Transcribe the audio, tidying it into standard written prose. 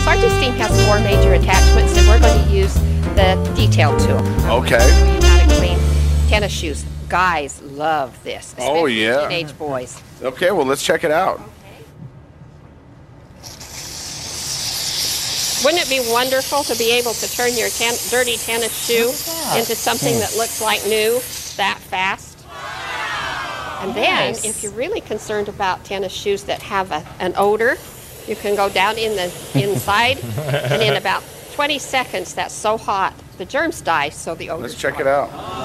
Sergeant Steam has 4 major attachments, and we're going to use the detail tool. Okay. Show you how to clean tennis shoes. Guys love this. Oh, especially yeah. Teenage boys. Okay, well, let's check it out. Wouldn't it be wonderful to be able to turn your dirty tennis shoe into something that looks like new that fast? And then, if you're really concerned about tennis shoes that have an odor, you can go down in the inside, and in about 20 seconds, that's so hot, the germs die, so the odor. Let's check it out.